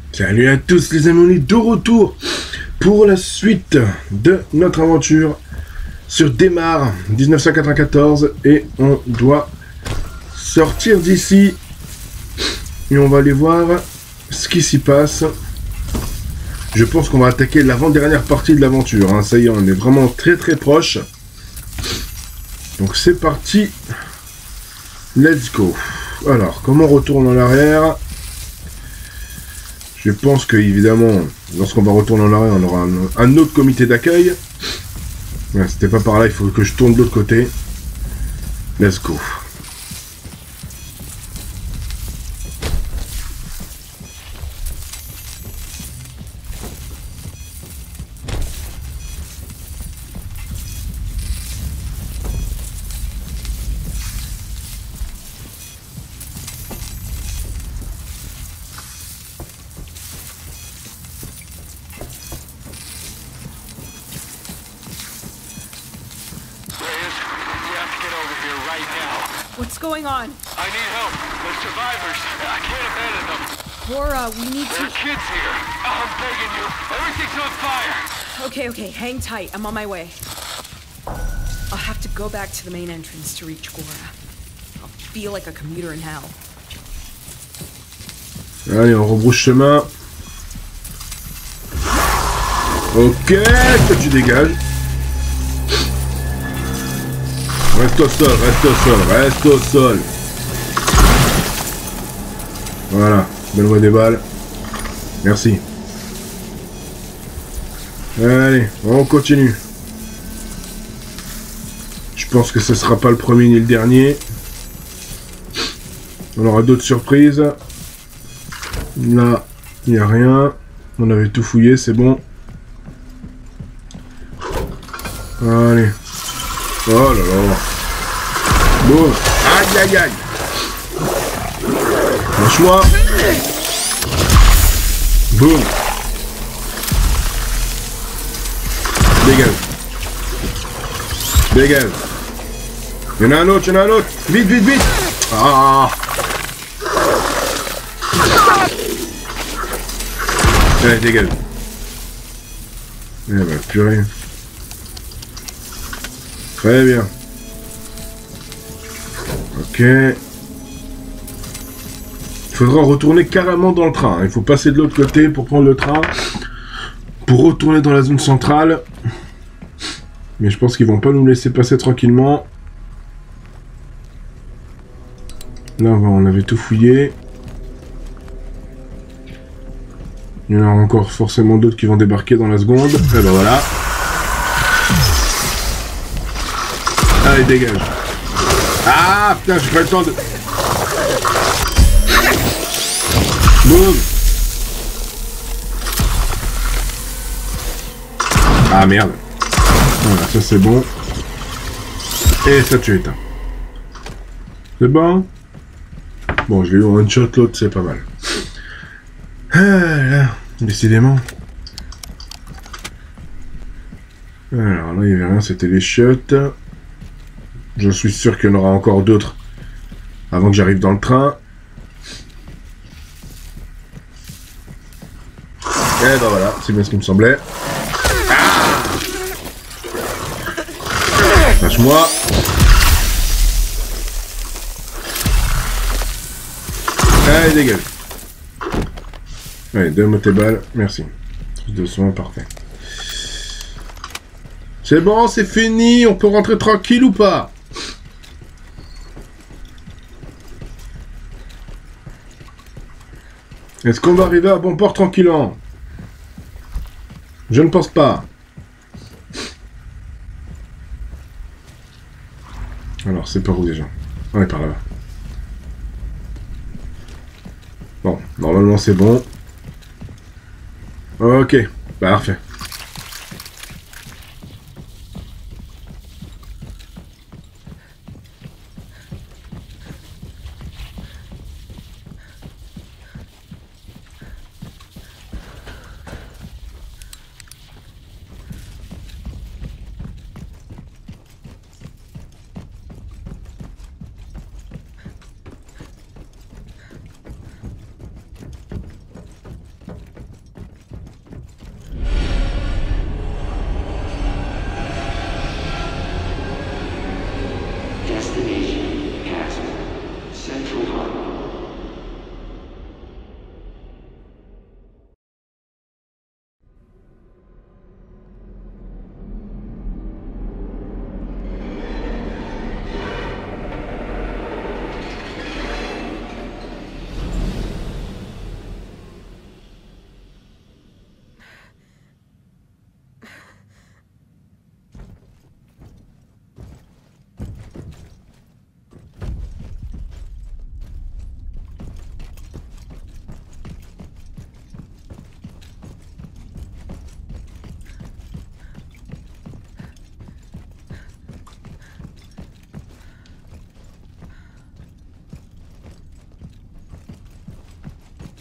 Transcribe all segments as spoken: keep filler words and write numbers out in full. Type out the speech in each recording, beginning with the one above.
Salut à tous les amis, on est de retour pour la suite de notre aventure sur Démarre dix-neuf cent quatre-vingt-quatorze et on doit sortir d'ici et on va aller voir ce qui s'y passe. Je pense qu'on va attaquer l'avant-dernière partie de l'aventure, hein. Ça y est, on est vraiment très très proche. Donc c'est parti, let's go. Alors, comment on retourne en arrière? Je pense que, évidemment, lorsqu'on va retourner en arrière, on aura un, un autre comité d'accueil. Ouais, c'était pas par là, il faut que je tourne de l'autre côté. Let's go. What's going on? I need help. The survivors. I can't abandon them. Cora, we need There are to... kids here. I'm begging you. Everything's on fire. Okay, okay, hang tight. I'm on my way. I'll have to go back to the main entrance to reach Cora. I'll feel like a commuter in hell. Allez, on rebrousse chemin. Ok, toi tu dégages. Reste au sol, reste au sol, reste au sol. Voilà, donne-moi des balles. Merci. Allez, on continue. Je pense que ce sera pas le premier ni le dernier. On aura d'autres surprises. Là, il n'y a rien. On avait tout fouillé, c'est bon. Allez. Oh là là. Boum. Aïe aïe aïe. Lâche-moi. Boum. Dégage. Dégage. Il y en a un autre, il y en a un autre. Vite, vite, vite. Ah. Allez, dégage. Eh ben, purée. Très bien. Ok. Il faudra retourner carrément dans le train. Il faut passer de l'autre côté pour prendre le train. Pour retourner dans la zone centrale. Mais je pense qu'ils vont pas nous laisser passer tranquillement. Là, on avait tout fouillé. Il y en a encore forcément d'autres qui vont débarquer dans la seconde. Et ben voilà. Allez, dégage. Ah, putain, j'ai pas le temps de... Boum. Ah, merde. Voilà, ça c'est bon. Et ça tu éteins. C'est bon? Bon, je l'ai eu en one shot, l'autre c'est pas mal. Ah là, décidément. Alors là, il n'y avait rien, c'était les chiottes. Je suis sûr qu'il y en aura encore d'autres avant que j'arrive dans le train. Et ben voilà, c'est bien ce qui me semblait. Ah, lâche-moi. Allez, dégage. Allez, donne-moi tes balles, merci. Plus de soins, parfait. C'est bon, c'est fini, on peut rentrer tranquille ou pas? Est-ce qu'on va arriver à bon port tranquillement? Je ne pense pas. Alors, c'est par où déjà? On est par là-bas. Bon, normalement c'est bon. Ok, parfait.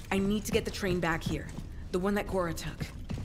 I need to get the train back here. The one that Gora took.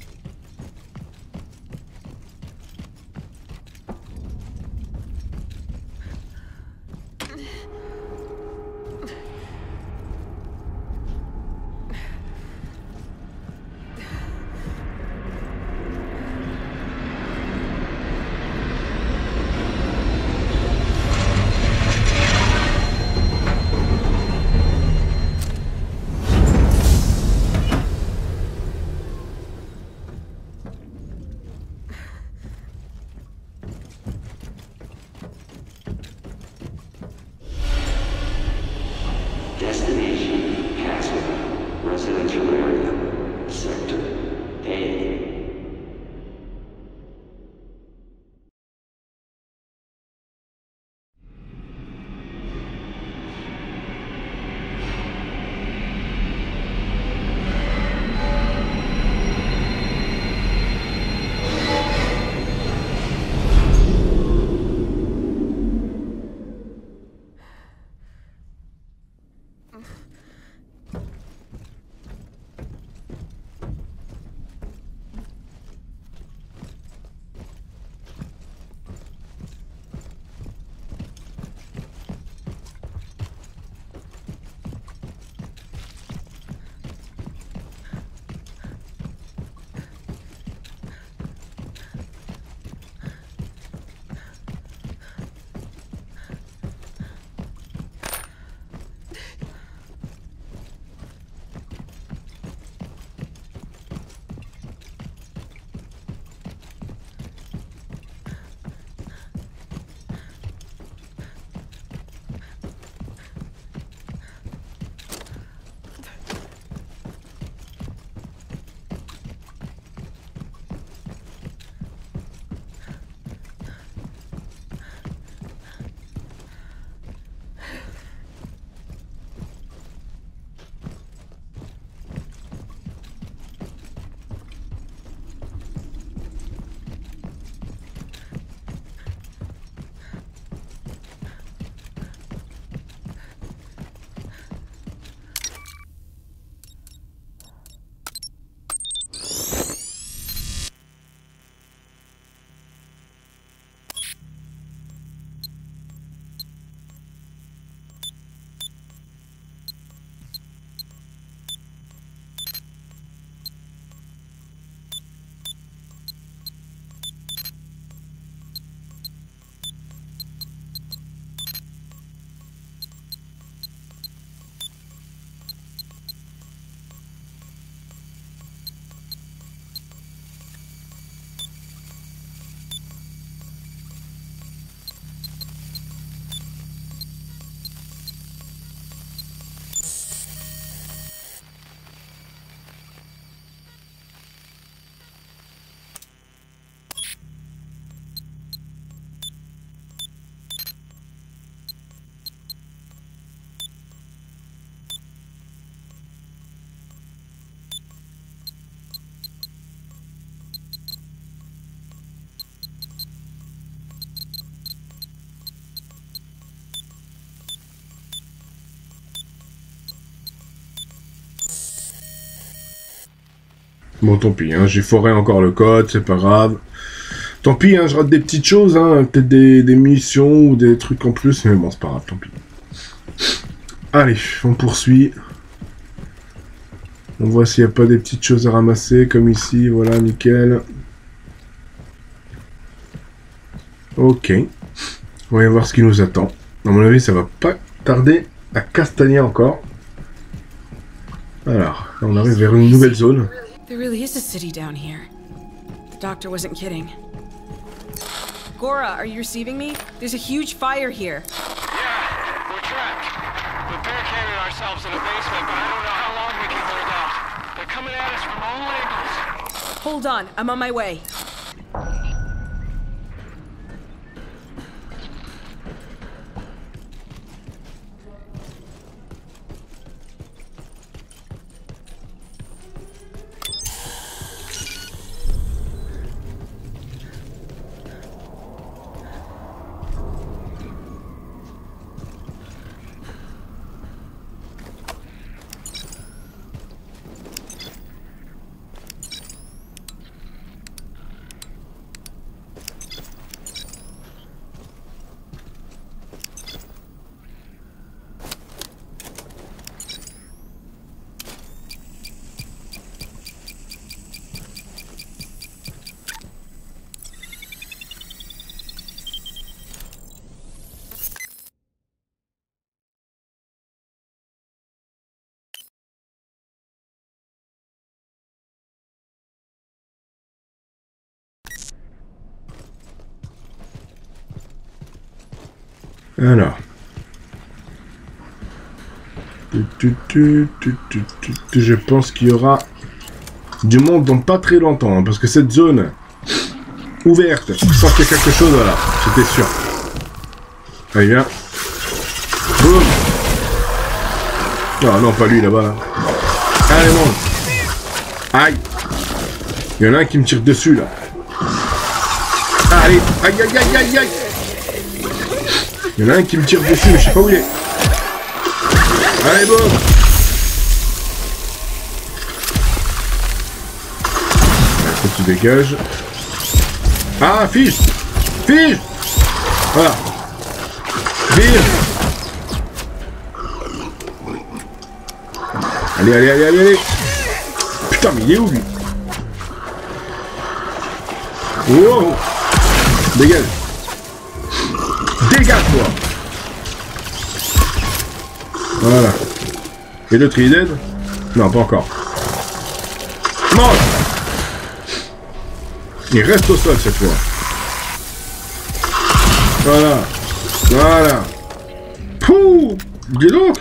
Destination, Castle, residential area, sector A. Bon, tant pis, hein, j'ai foré encore le code, c'est pas grave. Tant pis, hein, je rate des petites choses, hein, peut-être des, des missions ou des trucs en plus, mais bon, c'est pas grave, tant pis. Allez, on poursuit. On voit s'il n'y a pas des petites choses à ramasser, comme ici, voilà, nickel. Ok. On va voir ce qui nous attend. À mon avis, ça va pas tarder à castagner encore. Alors, on arrive vers une nouvelle zone. There really is a city down here. The doctor wasn't kidding. Gora, are you receiving me? There's a huge fire here. Yeah, we're trapped. We barricaded ourselves in a basement, but I don't know how long we can hold out. They're coming at us from all angles. Hold on, I'm on my way. Alors. Tu, tu, tu, tu, tu, tu, tu, je pense qu'il y aura du monde dans pas très longtemps, hein, parce que cette zone ouverte, sans qu'il y ait quelque chose, voilà, c'était sûr. Allez, viens. Boum. Non, non, pas lui là-bas. Là. Allez, monte. Aïe. Il y en a un qui me tire dessus là. Allez, aïe, aïe, aïe, aïe, aïe. Il y en a un qui me tire dessus, mais je sais pas où il est. Allez, boum. Faut que tu dégages. Ah, fiche. Fiche. Voilà. Vire. Allez, allez, allez, allez, allez. Putain, mais il est où, lui? Wow. Dégage. Dégage-toi. Voilà. Et l'autre, il est dead? Non, pas encore. Mange. Il reste au sol, cette fois. Voilà. Voilà. Pouh. Dis donc.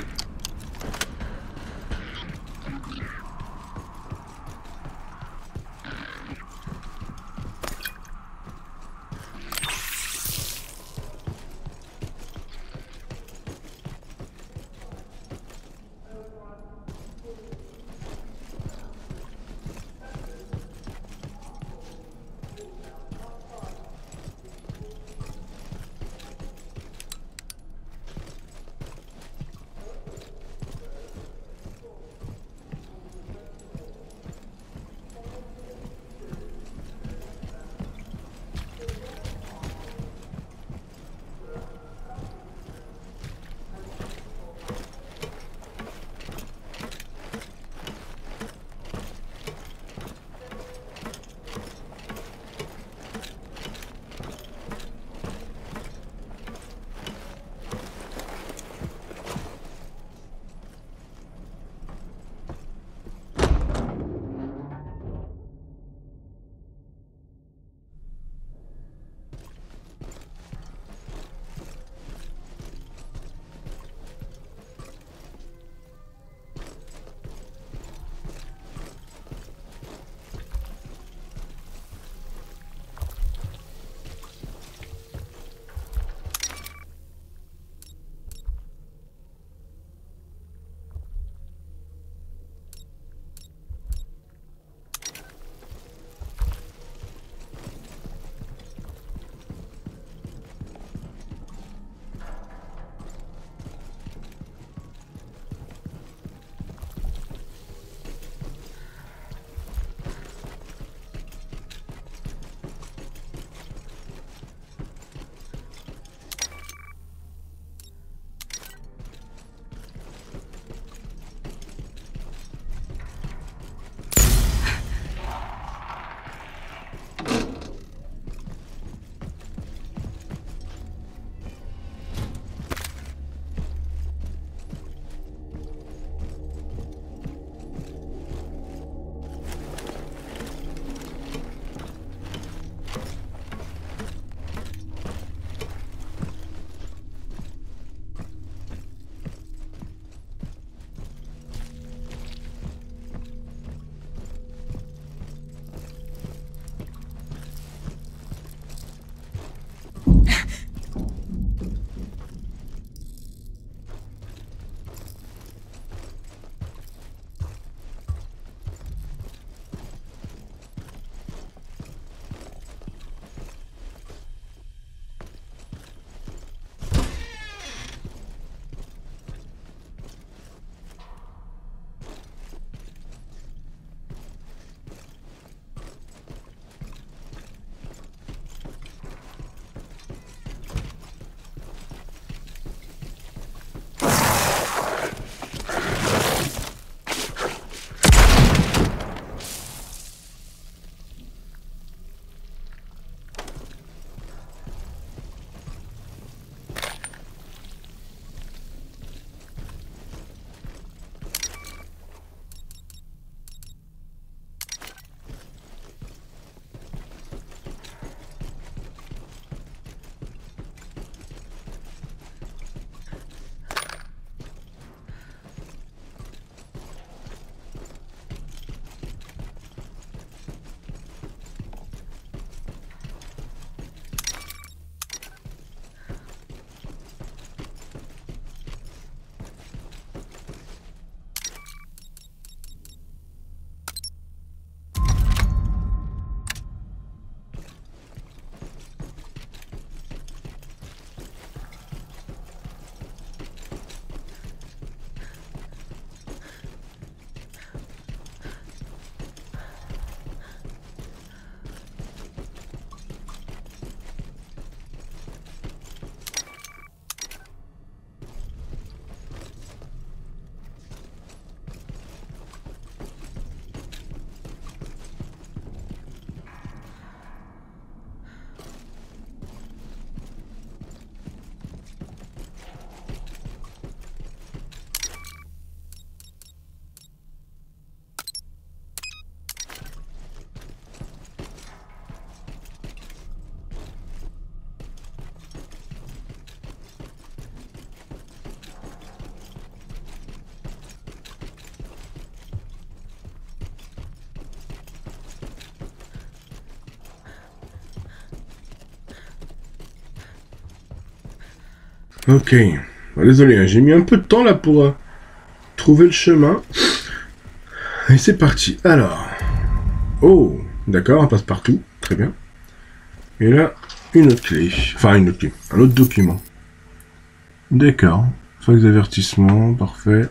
Ok. Bah, désolé, hein, j'ai mis un peu de temps là pour euh, trouver le chemin. Et c'est parti. Alors. Oh, d'accord, on passe partout. Très bien. Et là, une autre clé. Enfin, une autre clé. Un autre document. D'accord. Fax d'avertissement, parfait.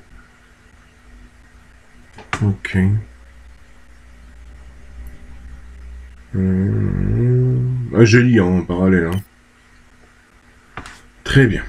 Ok. Hum... Ah, je lis en parallèle. Hein. Très bien.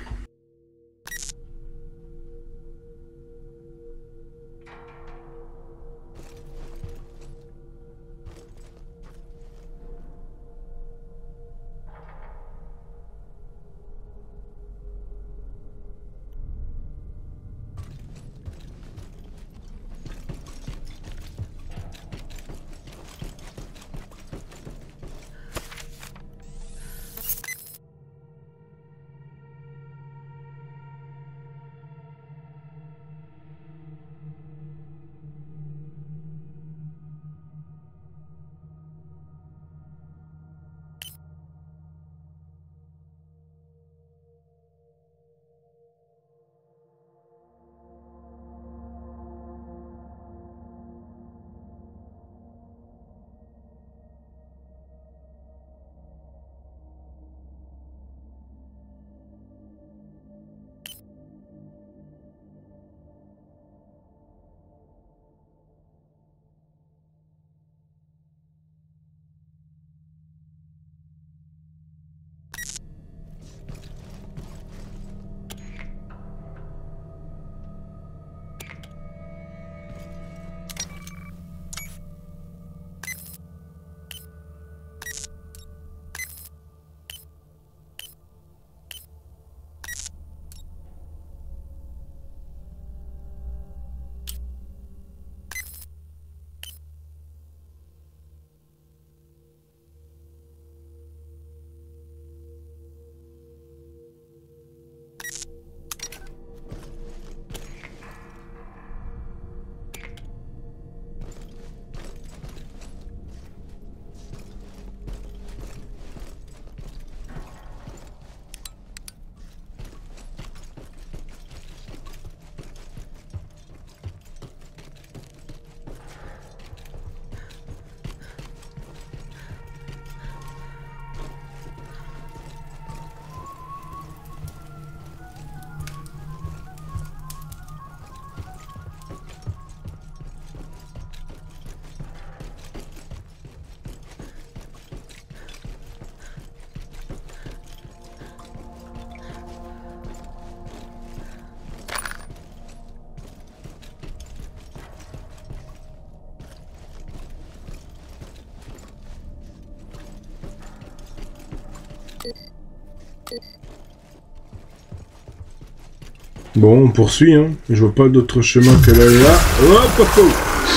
Bon, on poursuit, hein. Je vois pas d'autre chemin que là, là. Hop, hop, hop.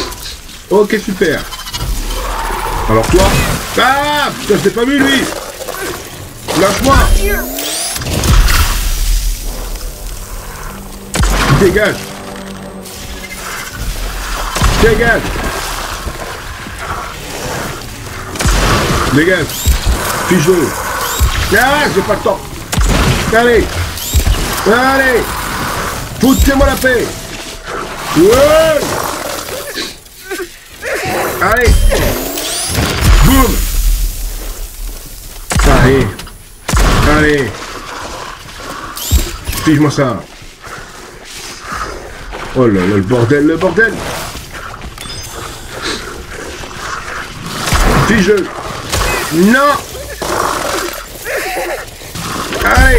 Ok, super. Alors toi... Ah, putain, je t'ai pas vu, lui. Lâche-moi. Dégage. Dégage. Dégage. Fiche-le. Ah, j'ai pas le temps. Allez. Allez. Foutez-moi la paix. Ouais. Allez. Boum. Allez. Allez. Fige-moi ça. Oh là là, le bordel, le bordel. Fige-le. Non. Allez.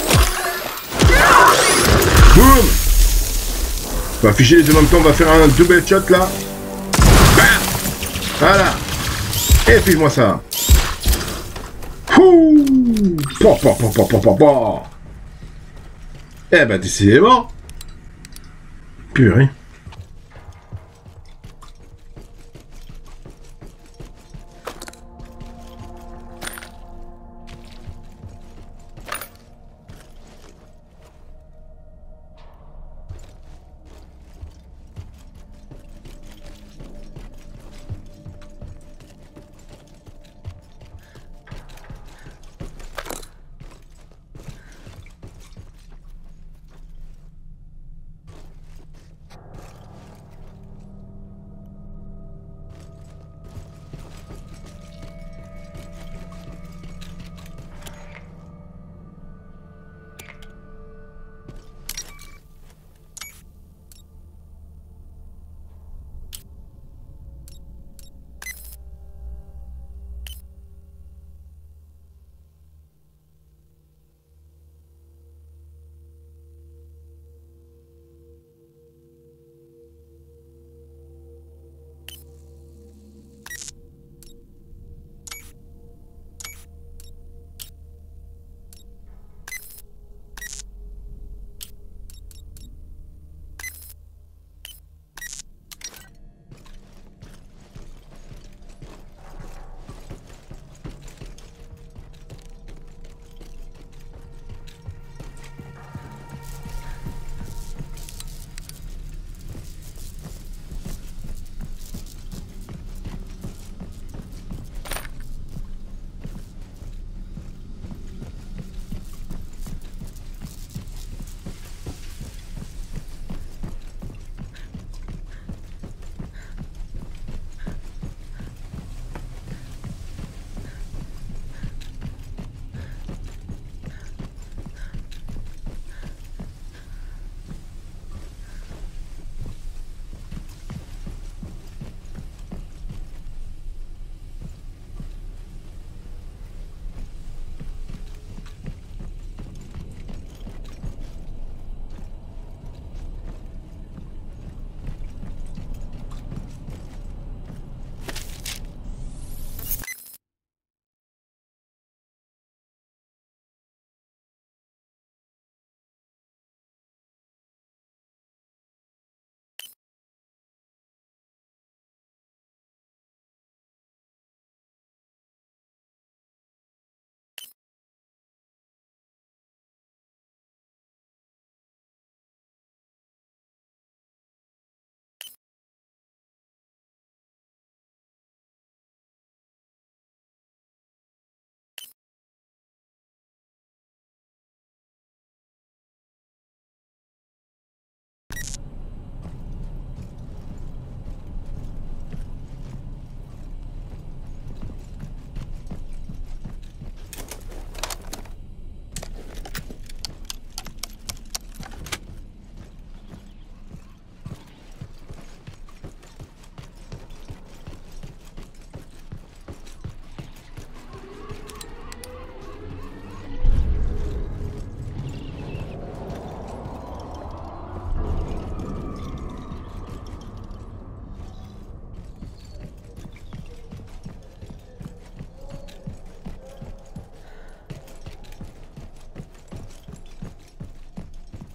Boum. On va afficher les en même temps, on va faire un double shot là. Bam. Voilà. Et fige-moi ça. Ouh. Po, po, po, po, po, po, po. Eh ben décidément. Purée.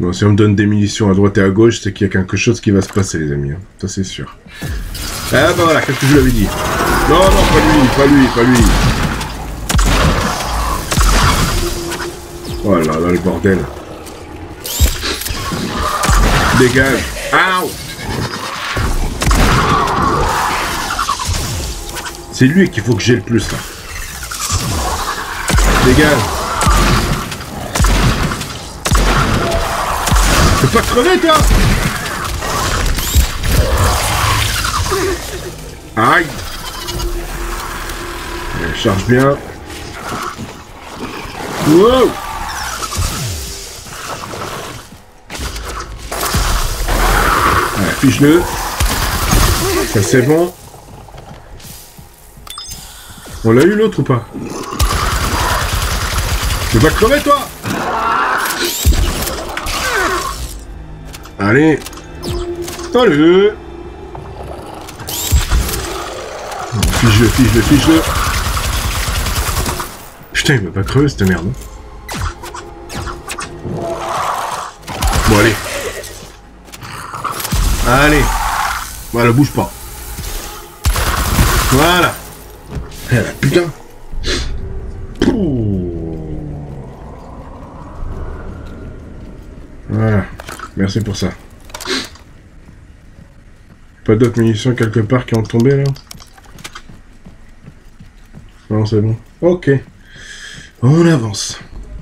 Bon, si on me donne des munitions à droite et à gauche, c'est qu'il y a quelque chose qui va se passer, les amis. Hein. Ça, c'est sûr. Ah, bah voilà, qu'est-ce que je lui avais dit? Non, non, pas lui, pas lui, pas lui. Oh là là, le bordel. Dégage. Ow! C'est lui qu'il faut que j'ai le plus, là. Dégage. Tu peux pas crever, toi? Aïe. Elle charge bien. Wow. Allez, fiche-le. Ça, c'est bon. On l'a eu, l'autre, ou pas? Tu vas crever, toi? Allez. Allez. Fiche-le, fiche-le, fiche-le. Putain, il va pas crever, cette merde. Bon, allez. Allez. Voilà, bouge pas. Voilà. Eh, putain. Voilà. Merci pour ça. Pas d'autres munitions quelque part qui ont tombé, là? Non, c'est bon. Ok. On avance.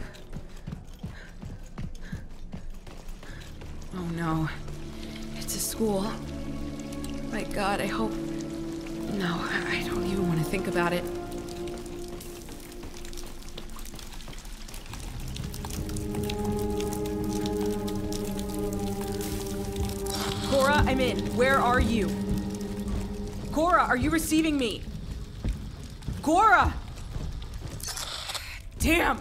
Oh no. It's a school. My God, I hope... No, I don't even want to think about it. Cora, I'm in. Where are you? Cora, are you receiving me? Cora! Damn!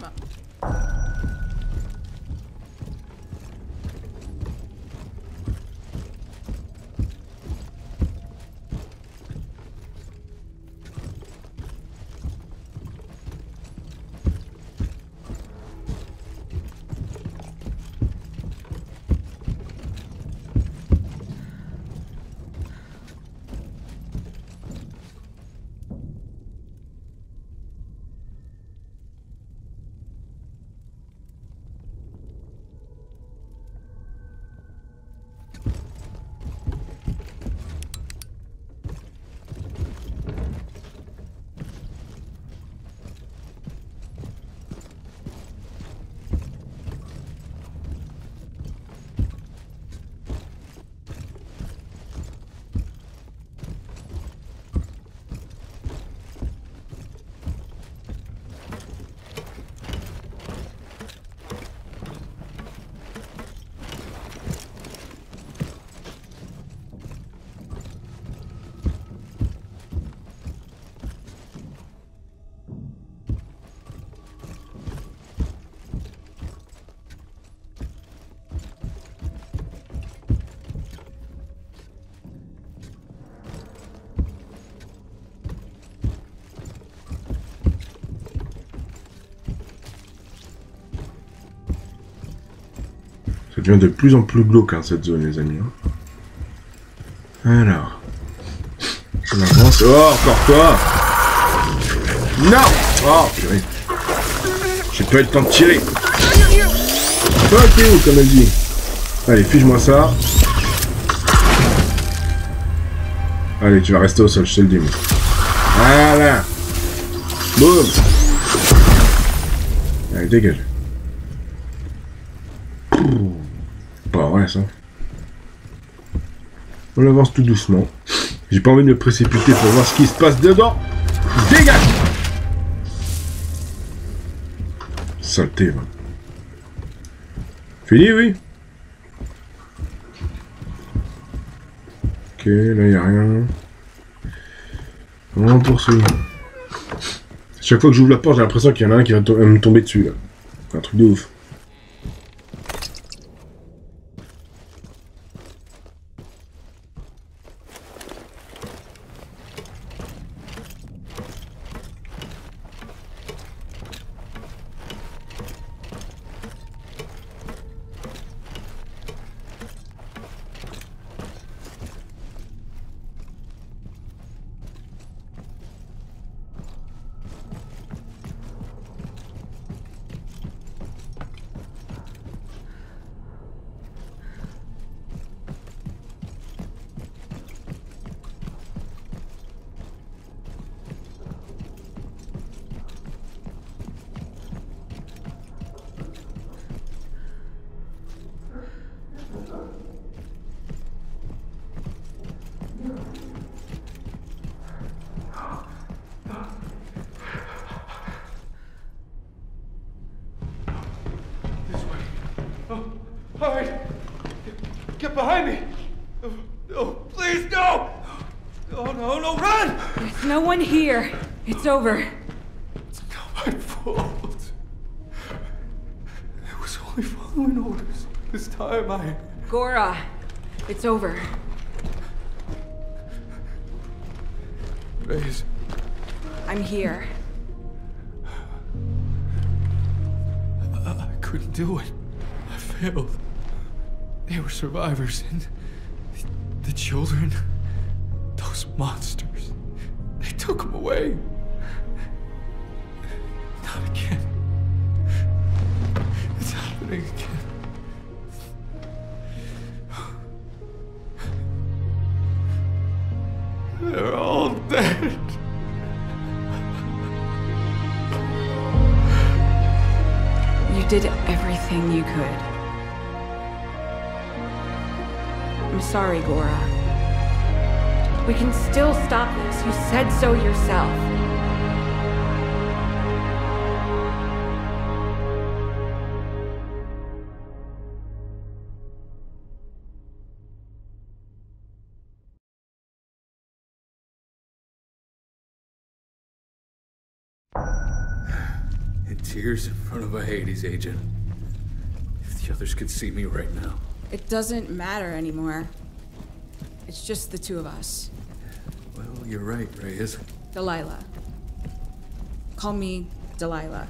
Ça devient de plus en plus glauque, hein, cette zone, les amis. Hein. Alors. On avance. Oh, encore toi! Non! Oh, purée. J'ai pas eu le temps de tirer. Ok, comme elle dit. Allez, fiche-moi ça. Allez, tu vas rester au sol, je te le dis. Moi. Voilà. Boum. Allez, dégage. Pas vrai, ça. On avance tout doucement. J'ai pas envie de me précipiter pour voir ce qui se passe dedans. Dégage. Saleté, va. Fini, oui. Ok, là, il n'y a rien. On poursuit. Chaque fois que j'ouvre la porte, j'ai l'impression qu'il y en a un qui va to me tomber dessus, là. Un truc de ouf. No, please, no! No, no, no, run! There's no one here. It's over. It's not my fault. I was only following orders. This time I... Gora, it's over. Reyes. I'm here. I, I couldn't do it. I failed. They were survivors, and the, the children, those monsters, they took them away. Not again. It's happening again. They're all dead. You did everything you could. I'm sorry, Gora. We can still stop this. You said so yourself. In tears in front of a Hades agent. If the others could see me right now. It doesn't matter anymore. It's just the two of us. Well, you're right, Reyes. Delilah. Call me Delilah.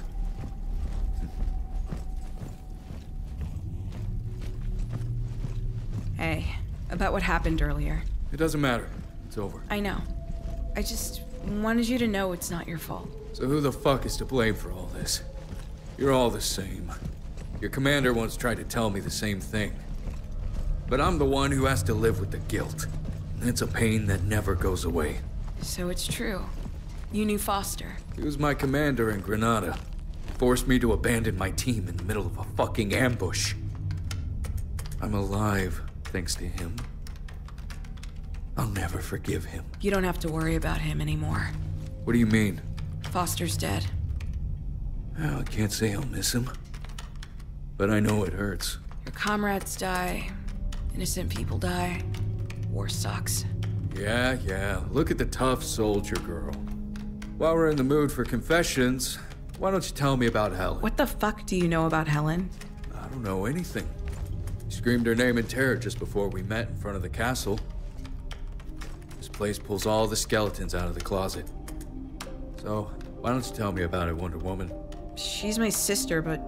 Hey, about what happened earlier. It doesn't matter. It's over. I know. I just wanted you to know it's not your fault. So who the fuck is to blame for all this? You're all the same. Your commander once tried to tell me the same thing. But I'm the one who has to live with the guilt. It's a pain that never goes away. So it's true. You knew Foster. He was my commander in Granada. Forced me to abandon my team in the middle of a fucking ambush. I'm alive, thanks to him. I'll never forgive him. You don't have to worry about him anymore. What do you mean? Foster's dead. Well, I can't say I'll miss him. But I know it hurts. Your comrades die. Innocent people die. War sucks. Yeah, yeah. Look at the tough soldier girl. While we're in the mood for confessions, why don't you tell me about Helen? What the fuck do you know about Helen? I don't know anything. She screamed her name in terror just before we met in front of the castle. This place pulls all the skeletons out of the closet. So, why don't you tell me about it, Wonder Woman? She's my sister, but...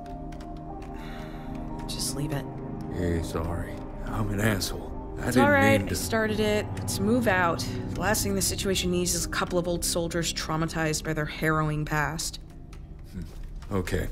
just leave it. Hey, sorry. I'm an asshole. I It's didn't alright, mean I to... started it. Let's move out. The last thing the situation needs is a couple of old soldiers traumatized by their harrowing past. Okay.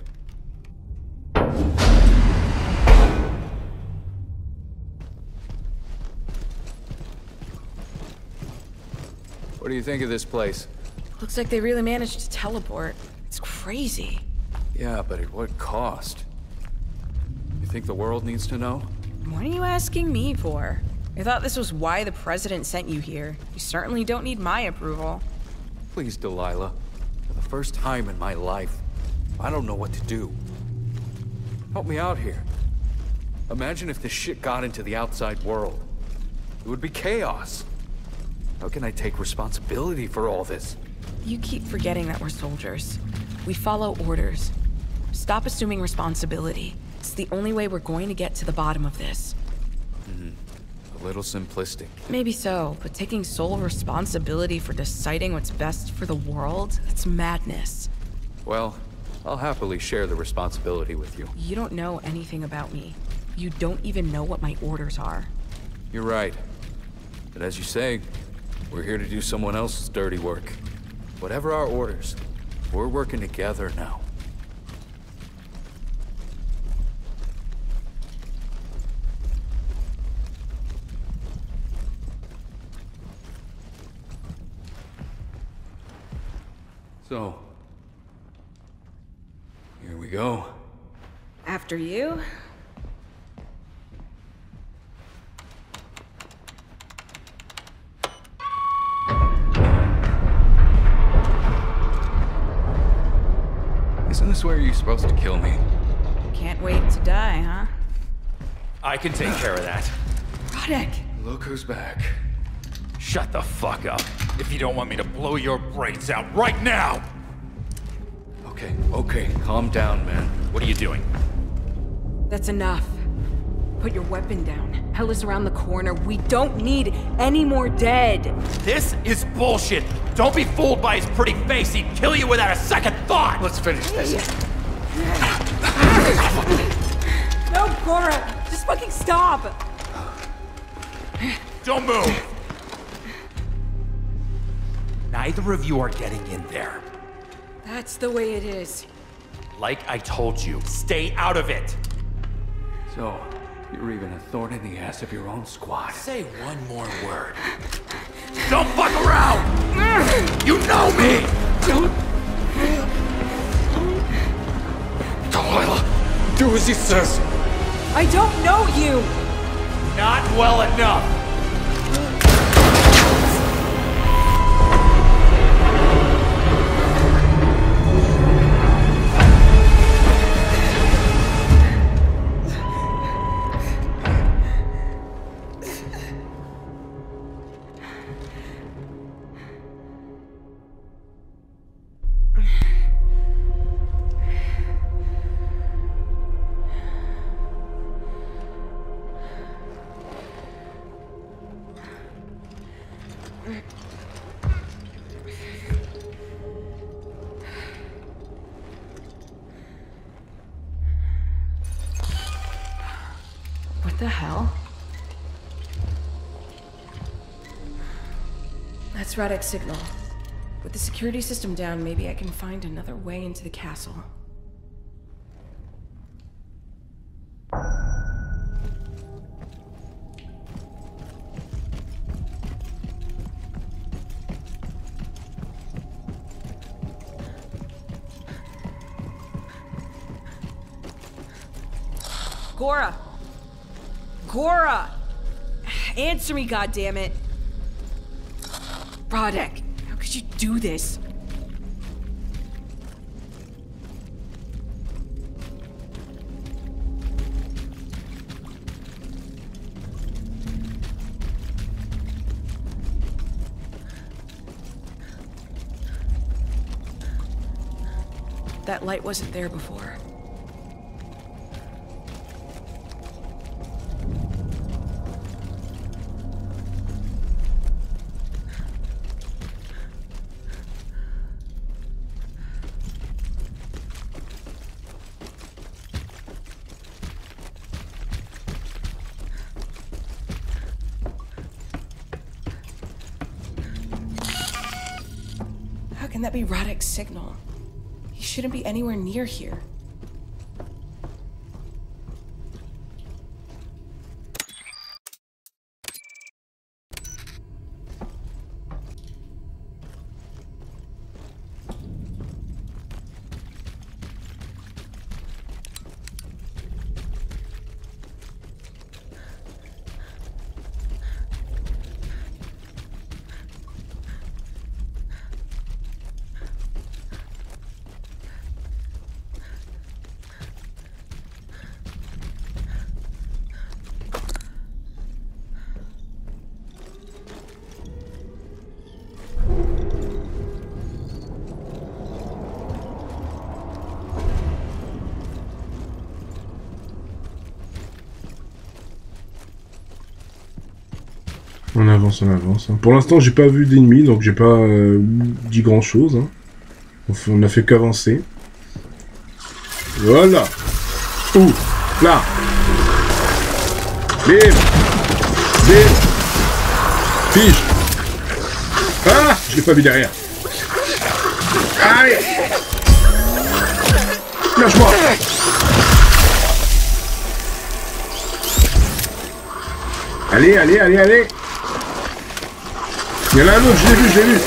What do you think of this place? Looks like they really managed to teleport. It's crazy. Yeah, but at what cost? You think the world needs to know? What are you asking me for? I thought this was why the president sent you here. You certainly don't need my approval. Please, Delilah. For the first time in my life, I don't know what to do. Help me out here. Imagine if this shit got into the outside world. It would be chaos. How can I take responsibility for all this? You keep forgetting that we're soldiers. We follow orders. Stop assuming responsibility. It's the only way we're going to get to the bottom of this. Mm, a little simplistic. Maybe so, but taking sole responsibility for deciding what's best for the world? That's madness. Well, I'll happily share the responsibility with you. You don't know anything about me. You don't even know what my orders are. You're right. But as you say, we're here to do someone else's dirty work. Whatever our orders, we're working together now. So, here we go. After you? Isn't this where you're supposed to kill me? Can't wait to die, huh? I can take care of that. Rodek! Look who's back. Shut the fuck up if you don't want me to blow your brains out right now! Okay, okay, calm down, man. What are you doing? That's enough. Put your weapon down. Hell is around the corner. We don't need any more dead. This is bullshit! Don't be fooled by his pretty face, he'd kill you without a second thought! Let's finish this. No, Cora! Just fucking stop! Don't move! Neither of you are getting in there. That's the way it is. Like I told you, stay out of it! So, you're even a thorn in the ass of your own squad. Say one more word. Don't fuck around! You know me! Delilah, do as he says. I don't know you! Not well enough! What the hell? That's Radek's signal. With the security system down, maybe I can find another way into the castle. Cora! Cora! Answer me, goddammit! Radek, how could you do this? That light wasn't there before. How can that be Radek's signal? He shouldn't be anywhere near here. On avance, on avance. Pour l'instant, j'ai pas vu d'ennemis, donc j'ai pas euh, dit grand chose. Hein. On n'a fait qu'avancer. Voilà. Ouh, là. Bim. Bim. Fiche. Ah, je l'ai pas vu derrière. Allez. Lâche-moi. Allez, allez, allez, allez. Il y en a un autre, je l'ai vu, je l'ai vu.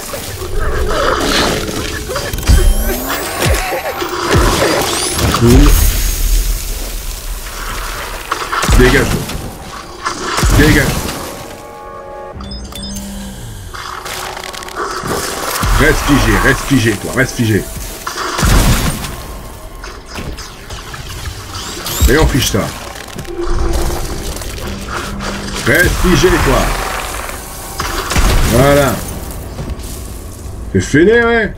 Boum. Dégage. Dégage. Reste figé, reste figé, toi, reste figé. Et on fiche ça. Reste figé, toi. Voilà. C'est fini, ouais.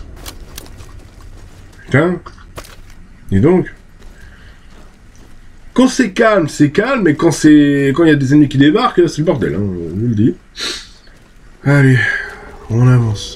Putain. Dis donc. Quand c'est calme, c'est calme, mais quand c'est quand il y a des ennemis qui débarquent, c'est le bordel, hein, je vous le dis. Allez, on avance.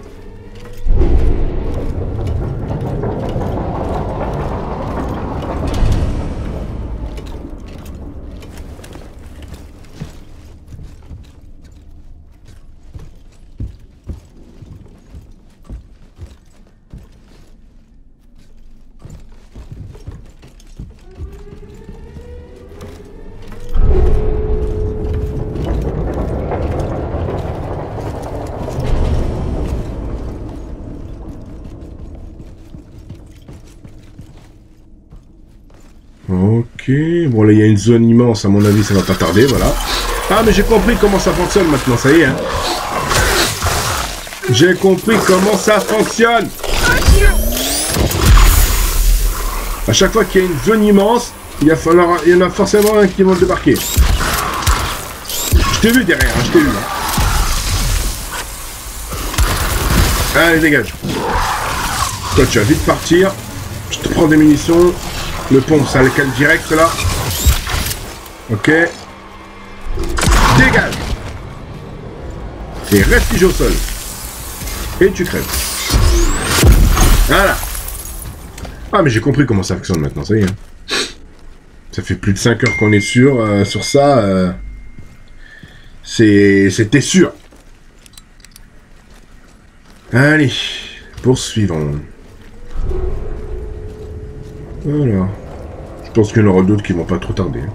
Ok, bon là il y a une zone immense, à mon avis ça va pas tarder, voilà. Ah mais j'ai compris comment ça fonctionne maintenant, ça y est. Hein. J'ai compris comment ça fonctionne. À chaque fois qu'il y a une zone immense, il, va falloir, il y en a forcément un qui va débarquer. Je t'ai vu derrière, hein, je t'ai vu. Hein. Allez dégage. Toi tu vas vite partir. Je te prends des munitions. Le pompe, ça le cale direct là. Ok. Dégage. Et reste figé au sol. Et tu crèves. Voilà. Ah mais j'ai compris comment ça fonctionne maintenant, ça y est. Ça fait plus de cinq heures qu'on est sur, euh, sur ça. Euh, c'est, c'était sûr. Allez, poursuivons. Voilà. Je pense qu'il y en aura d'autres qui vont pas trop tarder.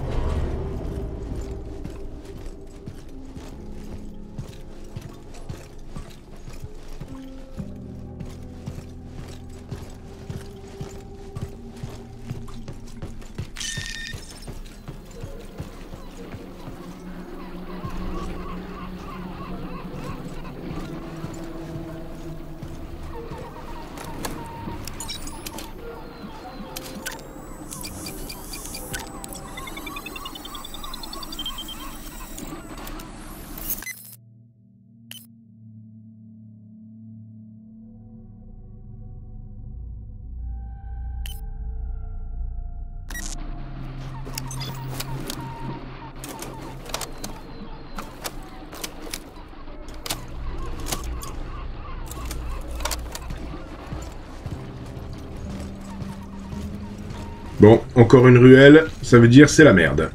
Bon, encore une ruelle, ça veut dire c'est la merde.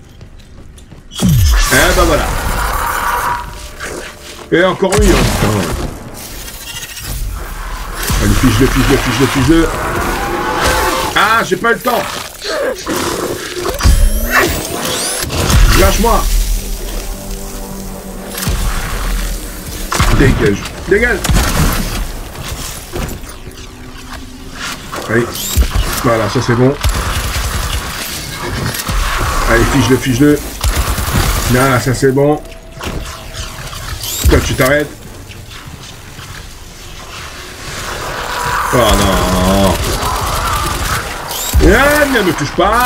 Eh ben voilà. Et encore une. Oh. Allez, fiche-le, fiche-le, fiche-le, fiche-le. Ah, j'ai pas eu le temps. Lâche-moi. Dégage. Dégage. Allez. Voilà, ça c'est bon. Allez, fiche-le, fiche-le. Là, ça c'est bon. Toi, tu t'arrêtes. Oh non. Ah, ne me touche pas.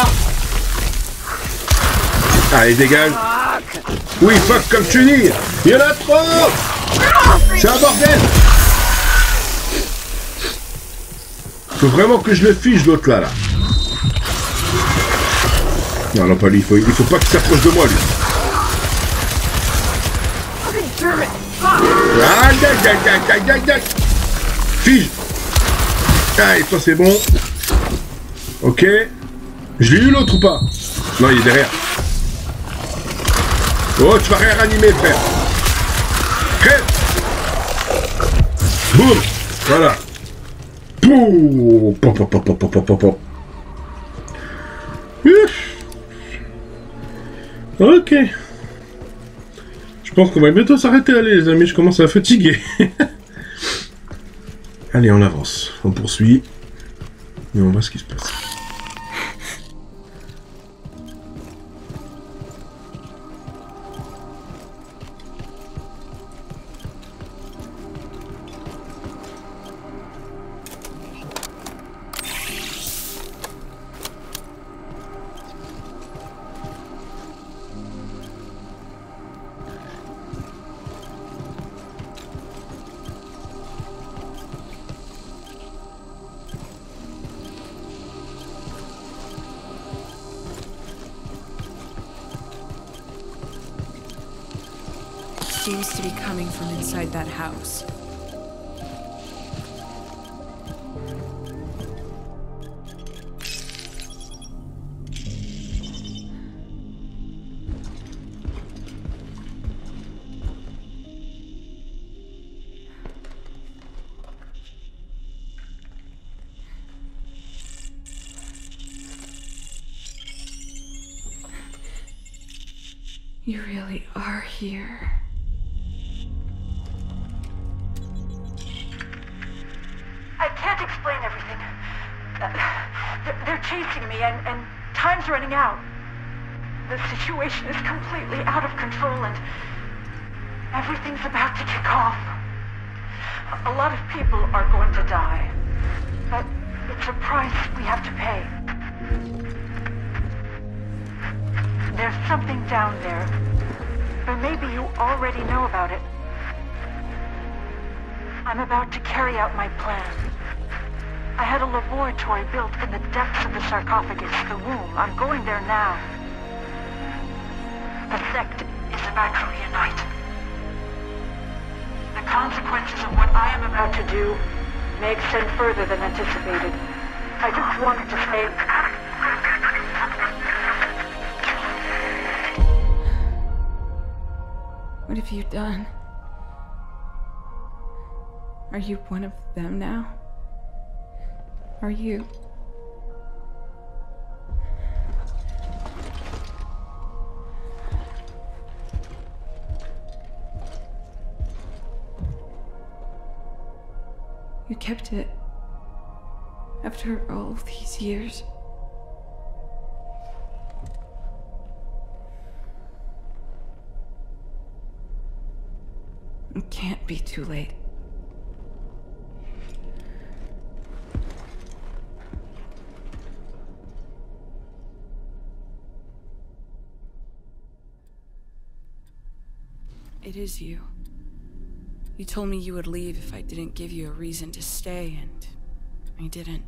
Allez, dégage. Oui, fuck, comme tu dis. Il y en a trop. C'est un bordel. Faut vraiment que je le fiche, l'autre là, là. Non, non, pas lui, il faut, il faut pas qu'il s'approche de moi, lui. Ah, aïe, aïe, aïe, aïe, aïe, aïe. Fige. Allez, toi, c'est bon. Ok. Je l'ai eu, l'autre, ou pas? Non, il est derrière. Oh, tu vas réanimer, frère. Crève. Boum. Voilà. Boum. Pop, pop, pop, pop, pop, pop, pop. Ok. Je pense qu'on va bientôt s'arrêter, allez les amis, je commence à fatiguer. Allez, on avance, on poursuit. Et on voit ce qui se passe. seems to be coming from inside that house. You really are here. I can't explain everything. Uh, they're, they're chasing me, and, and time's running out. The situation is completely out of control, and everything's about to kick off. A lot of people are going to die, but it's a price we have to pay. There's something down there, but maybe you already know about it. I'm about to carry out my plan. I had a laboratory built in the depths of the sarcophagus, the womb. I'm going there now. The sect is about to reunite. The consequences of what I am about to do may extend further than anticipated. I just wanted to say... What have you done? Are you one of them now? Are you? You kept it after all these years. It can't be too late. It is you. You told me you would leave if I didn't give you a reason to stay, and I didn't.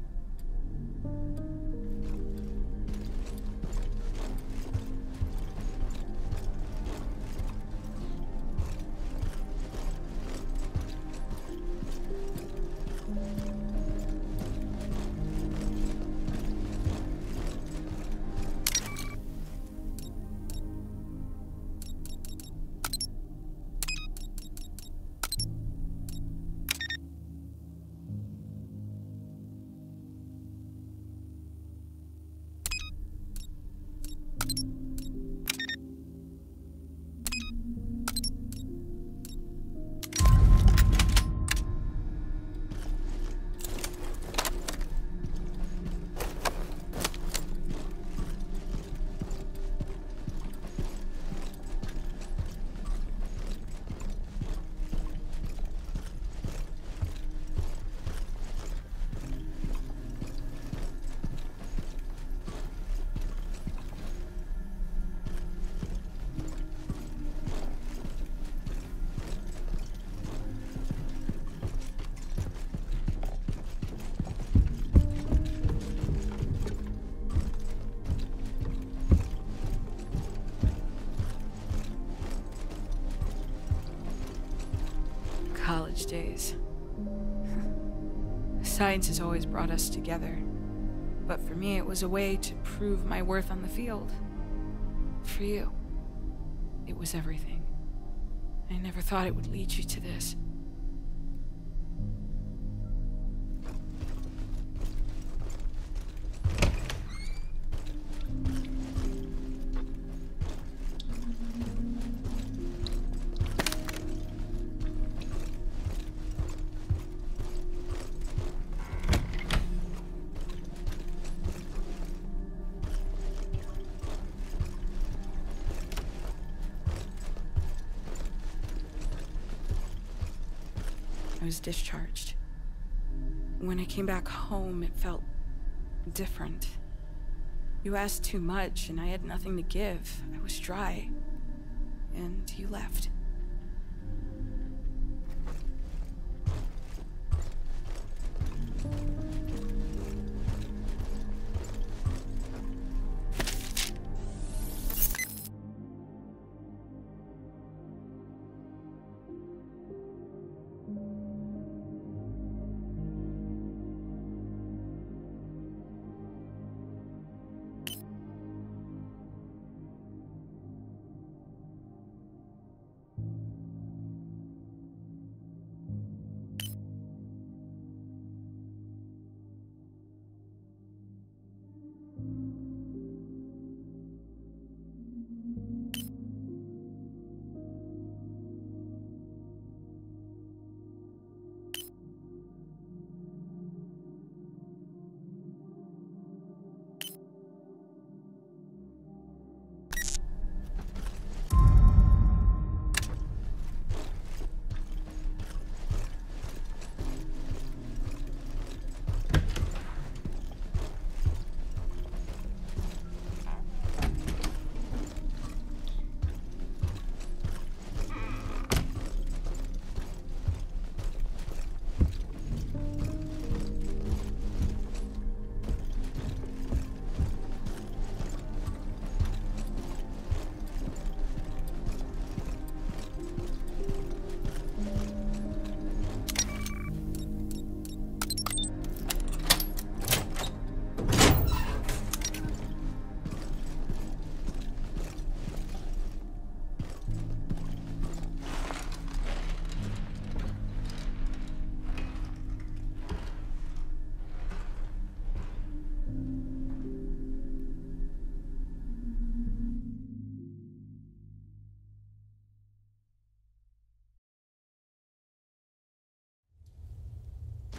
College days. Science has always brought us together. But for me, it was a way to prove my worth on the field. For you, it was everything. I never thought it would lead you to this. I was discharged. When I came back home, it felt different. You asked too much, and I had nothing to give. I was dry. And you left.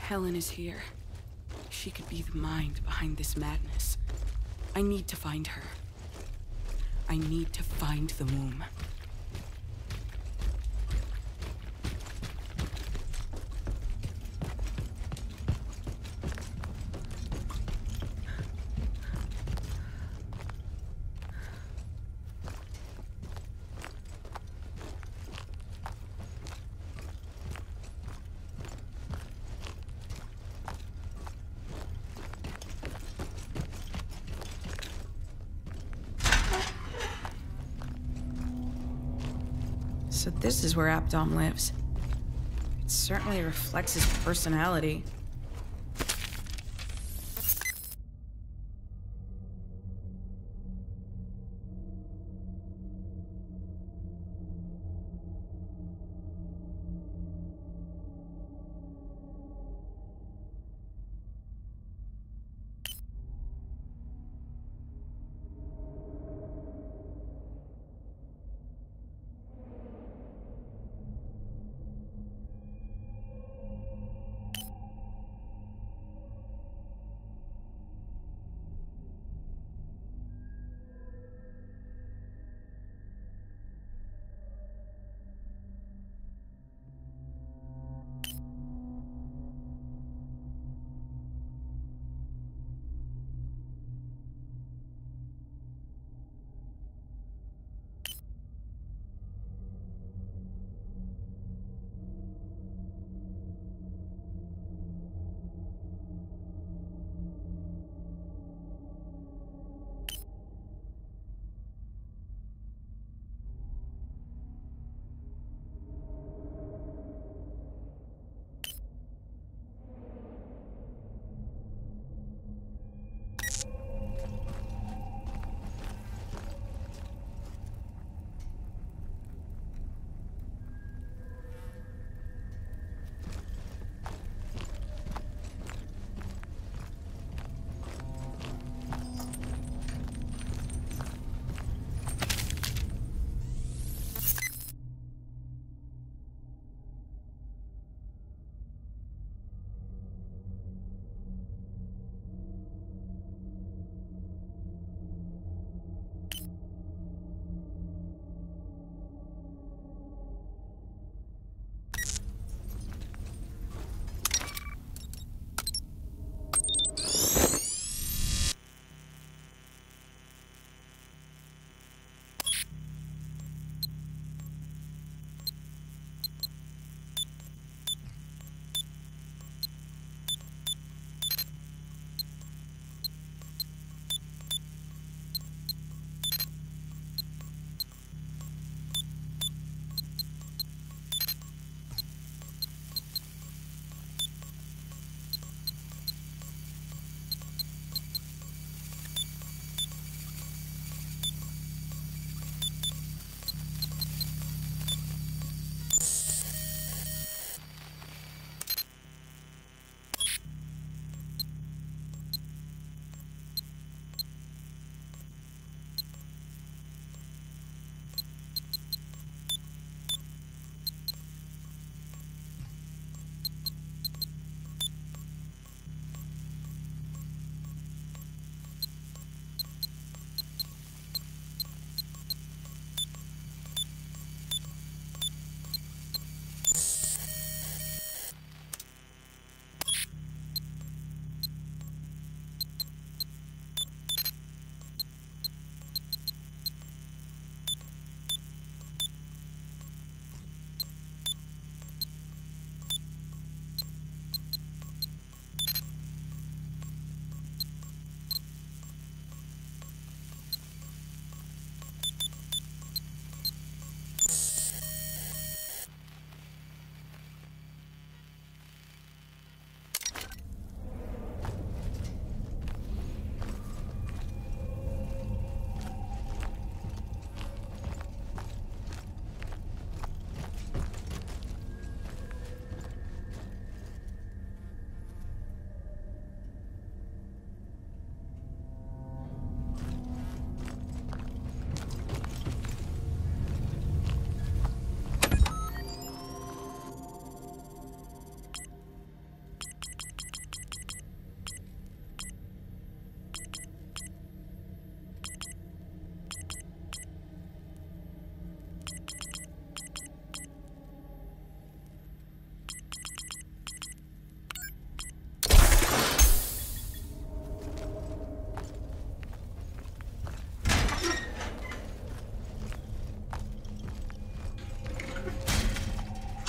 Helen is here. She could be the mind behind this madness. I need to find her. I need to find the womb. So this is where Abdom lives. It certainly reflects his personality.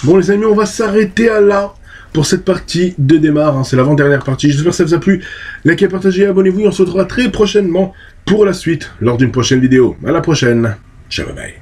Bon les amis, on va s'arrêter à là pour cette partie de démarre, hein. C'est l'avant-dernière partie. J'espère que ça vous a plu. Likez, partagez, abonnez-vous et on se retrouvera très prochainement pour la suite lors d'une prochaine vidéo. À la prochaine. Ciao, bye bye.